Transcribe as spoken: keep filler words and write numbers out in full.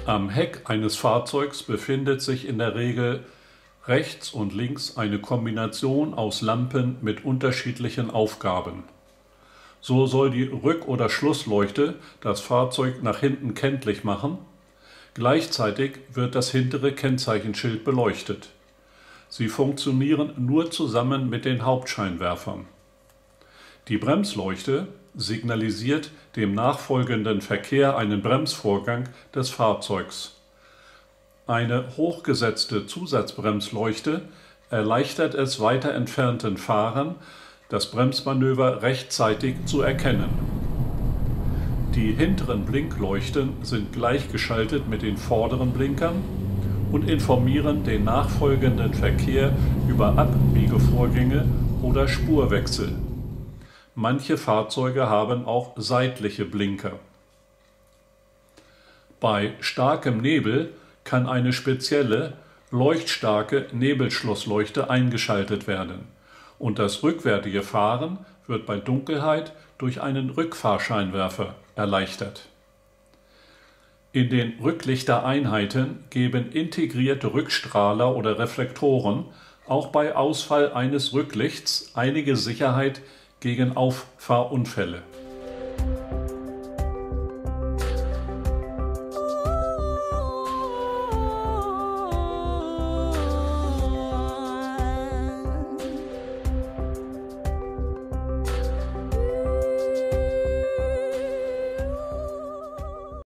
Am Heck eines Fahrzeugs befindet sich in der Regel rechts und links eine Kombination aus Lampen mit unterschiedlichen Aufgaben. So soll die Rück- oder Schlussleuchte das Fahrzeug nach hinten kenntlich machen. Gleichzeitig wird das hintere Kennzeichenschild beleuchtet. Sie funktionieren nur zusammen mit den Hauptscheinwerfern. Die Bremsleuchte signalisiert dem nachfolgenden Verkehr einen Bremsvorgang des Fahrzeugs. Eine hochgesetzte Zusatzbremsleuchte erleichtert es weiter entfernten Fahrern, das Bremsmanöver rechtzeitig zu erkennen. Die hinteren Blinkleuchten sind gleichgeschaltet mit den vorderen Blinkern und informieren den nachfolgenden Verkehr über Abbiegevorgänge oder Spurwechsel. Manche Fahrzeuge haben auch seitliche Blinker. Bei starkem Nebel kann eine spezielle, leuchtstarke Nebelschlussleuchte eingeschaltet werden und das rückwärtige Fahren wird bei Dunkelheit durch einen Rückfahrscheinwerfer erleichtert. In den Rücklichtereinheiten geben integrierte Rückstrahler oder Reflektoren auch bei Ausfall eines Rücklichts einige Sicherheit gegen Auffahrunfälle.